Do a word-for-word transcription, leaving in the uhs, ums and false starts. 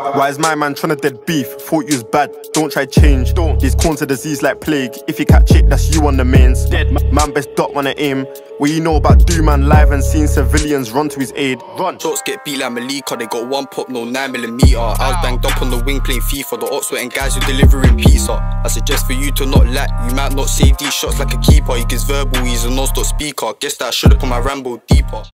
Why is my man tryna dead beef? Thought you was bad, don't try change. Don't. These corns a disease like plague. If you catch it, that's you on the mains. Dead man best dot wanna aim. What you know about do man live and seeing civilians run to his aid? Run. Shots get beat like Malika, they got one pop, no nine millimeter. I was banged up on the wing playing FIFA. The ops wetting guys who delivering pizza. I suggest for you to not lack. You might not save these shots like a keeper. He gives verbal, he's a non-stop speaker. Guess that I should've put my ramble deeper.